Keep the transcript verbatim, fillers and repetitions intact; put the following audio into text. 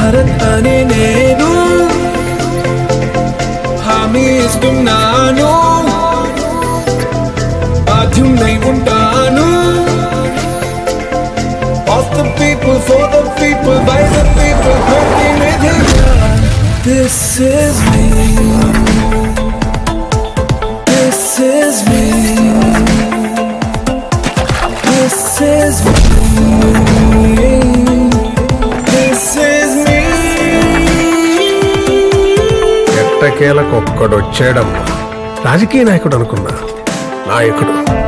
భరత్ అనే నేను హామీ ఇస్తున్నాను బాధ్యున్నై ఉంటాను Of the people, for the people, by the people, working with him. This is me. This is me. This is me. This is me. ఎట్టకేలకు ఒక్కడొచ్చాడమ్మా రాజకీయ నాయకుడు అనుకున్నా నాయకుడు